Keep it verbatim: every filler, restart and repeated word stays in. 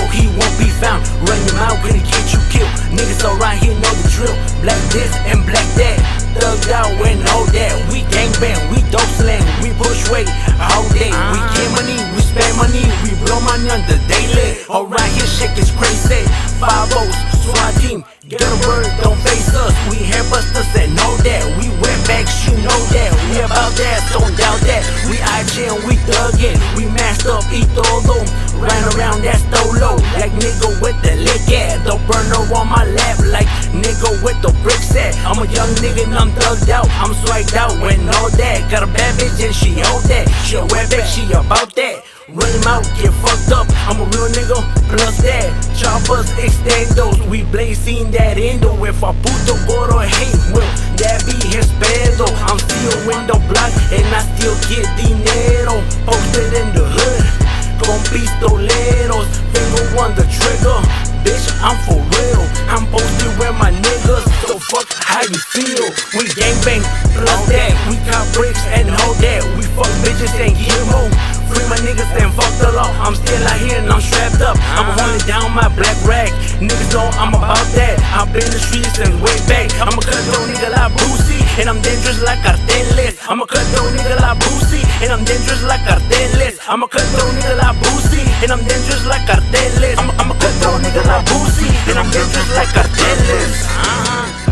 he won't be found. Run your mouth, gonna get you killed. Niggas around here know the drill. Black this and black that. Thugged out and all that. We gangbang, we dope slang, we push weight all day. We get money, we spend money, we blow money on the daily. Around here shit is crazy. Five O's, SWAT team, get a word, don't face us. We hair busters and know that. We wear bags, you know that. We about that, don't doubt that. We I G and we thuggin', we mashed up, eat todo. Ran around that stolo, like nigga with the lick at. The burner on my lap, like nigga with the brick set. I'm a young nigga and I'm thugged out, I'm swagged out and all that. Got a bad bitch and she hold that. She a wet back, she about that. Run him out, get fucked up. I'm a real nigga, plus that. Choppers, extendos, we blazing that endo. If I puto gordo hate will, that be his pedo. I'm still in the block and I still get dinero. Posted in the hood, con pistoleros, finger on the trigger. Bitch, I'm for real, I'm posted with my niggas. So fuck how you feel. We gangbang, plus that. We got bricks and all that. We fuck bitches and get more. Free my niggas and fuck the law. I'm still out here and I'm strapped up. I'm holding down my black rag. Niggas know I'm about that. I've been in the streets since way back. I'm a cutthroat nigga like Boosie, and I'm dangerous like Carteles. I'm a cutthroat nigga like Boosie, and I'm dangerous like Carteles. I'm a cutthroat nigga like Boosie, and I'm dangerous like Carteles. I'm a, I'm a cutthroat nigga like Boosie, and I'm dangerous like Carteles. Uh-huh.